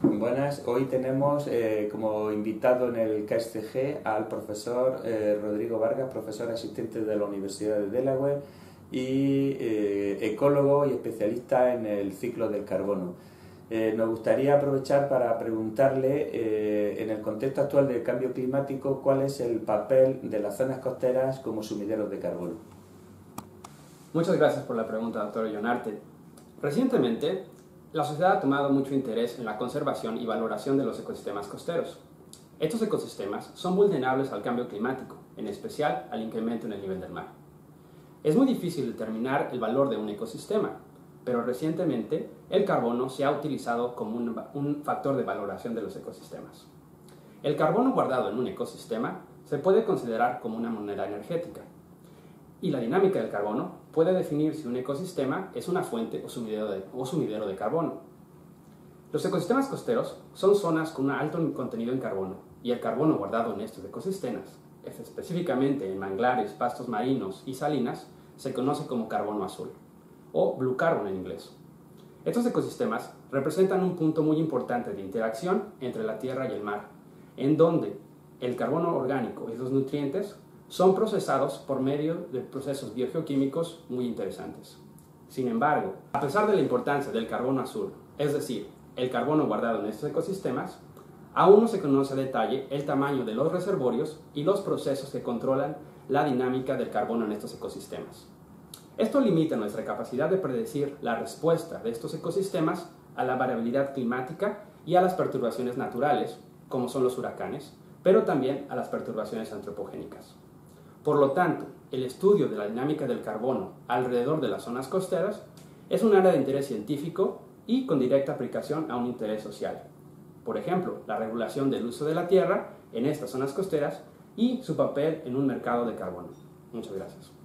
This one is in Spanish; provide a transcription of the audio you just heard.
Buenas, hoy tenemos como invitado en el KSCG al profesor Rodrigo Vargas, profesor asistente de la Universidad de Delaware y ecólogo y especialista en el ciclo del carbono. Nos gustaría aprovechar para preguntarle, en el contexto actual del cambio climático, cuál es el papel de las zonas costeras como sumideros de carbono. Muchas gracias por la pregunta, doctor Ionarte. Recientemente, la sociedad ha tomado mucho interés en la conservación y valoración de los ecosistemas costeros. Estos ecosistemas son vulnerables al cambio climático, en especial al incremento en el nivel del mar. Es muy difícil determinar el valor de un ecosistema, pero recientemente el carbono se ha utilizado como un factor de valoración de los ecosistemas. El carbono guardado en un ecosistema se puede considerar como una moneda energética, y la dinámica del carbono puede definir si un ecosistema es una fuente o sumidero de carbono. Los ecosistemas costeros son zonas con un alto contenido en carbono, y el carbono guardado en estos ecosistemas, específicamente en manglares, pastos marinos y salinas, se conoce como carbono azul, o blue carbon en inglés. Estos ecosistemas representan un punto muy importante de interacción entre la tierra y el mar, en donde el carbono orgánico y los nutrientes son procesados por medio de procesos biogeoquímicos muy interesantes. Sin embargo, a pesar de la importancia del carbono azul, es decir, el carbono guardado en estos ecosistemas, aún no se conoce a detalle el tamaño de los reservorios y los procesos que controlan la dinámica del carbono en estos ecosistemas. Esto limita nuestra capacidad de predecir la respuesta de estos ecosistemas a la variabilidad climática y a las perturbaciones naturales, como son los huracanes, pero también a las perturbaciones antropogénicas. Por lo tanto, el estudio de la dinámica del carbono alrededor de las zonas costeras es un área de interés científico y con directa aplicación a un interés social. Por ejemplo, la regulación del uso de la tierra en estas zonas costeras y su papel en un mercado de carbono. Muchas gracias.